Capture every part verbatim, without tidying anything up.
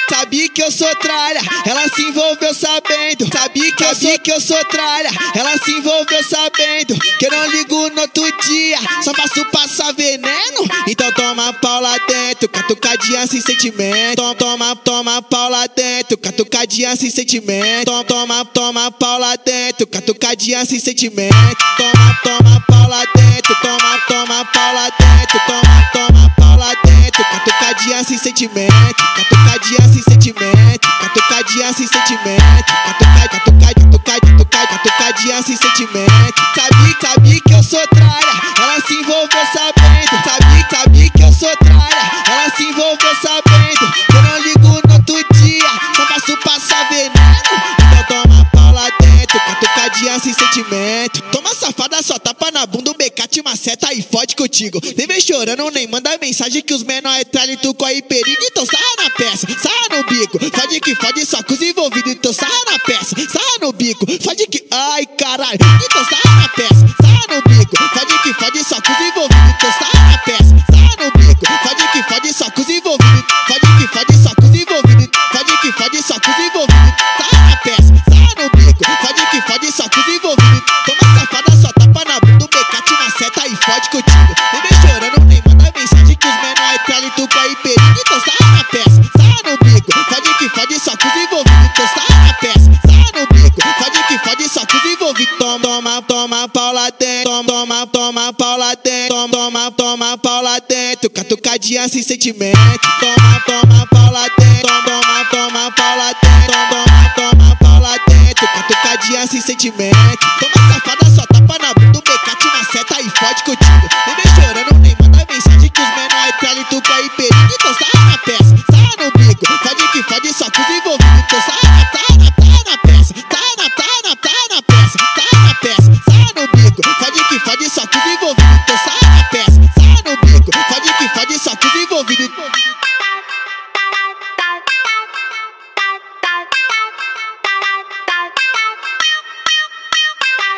Sabia que eu sou tralha, ela se envolveu sabendo. Sabia que eu sou que eu sou tralha, ela se envolveu sabendo. Que eu não ligo no outro dia, só faço passar veneno. Então toma pau lá dentro, catucadinha sem sentimento. Toma, toma, toma pau lá dentro, catucadinha sem sentimento. Toma, toma, toma pau lá dentro, catucadinha sem sentimento. Toma, toma pau lá dentro, toma, toma pau lá dentro. Toma, toma pau lá dentro, catucadinha sem sentimento. Catucadinha sem sentimento, catucadinha sem sentimento. Catucad, catucad, catucad, catucad, catucadinha sem sentimento. Sabia, sabia que eu sou tralha, ela se envolveu sabendo. Sabia, sabia que eu sou tralha, ela se envolveu sabendo. Eu não ligo no outro dia, só faço passar veneno. Então toma pau lá dentro, catucadinha sem sentimento. Toma safada, só tapa na bunda, um becate, uma seta e fode contigo. Nem vem chorando, nem manda mensagem que os menor é tralha e tu corre perigo. Então sarra na peça, sarra no bico. Fode que fode só com os envolvidos. Então sarra na peça, sarra no bico. Fode que... ai caralho. Então sarra na peça, sarra no bico. Fode que fode só com os envolvidos. Então sarra na peça, sarra no bico. Fode que fode só com os envolvidos. Fode que fode só com os envolvidos. Fode que fode só com os envolvidos. Sarra na peça, sarra no bico. Fode que fode só com os envolvidos. Toma safada, só tapa na bunda, um becate, uma seta e fode contigo. Nem vem chorando, nem manda mensagem que os menor é tralha e tu corre perigo. Então sarra na peça, sarra no bico. Fode que fode só com os envolvidos. Então sarra na peça, sarra no bico. Fode que fode só com os envolvidos. Toma, toma, toma pau lá dentro. Toma, toma, toma pau lá dentro. Toma, toma, toma pau lá dentro. Catucadinha sem sentimento. Toma, toma pau lá dentro. Toma, toma, toma pau lá dentro. Toma, toma pau lá dentro. Catucadinha sem sentimento. Toma safada, só tapa na bunda, um becate, uma seta e fode contigo. Nem vem chorando, nem manda mensagem que os menor é tralha e tu corre perigo. Então sarra na peça, sarra no bico. Fode que fode só com os envolvidos. Então sarra na, sarra na, sarra na peça. Sarra na, sarra na, sarra na peça. Sarra na peça, sarra no bico. Fode que fode só com os envolvidos. Então sarra na peça, sarra no bico. Fode que fode só com os envolvidos.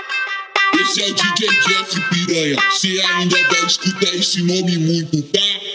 Esse é o D J Jheffh piranha, cê ainda vai escutar esse nome muito, tá?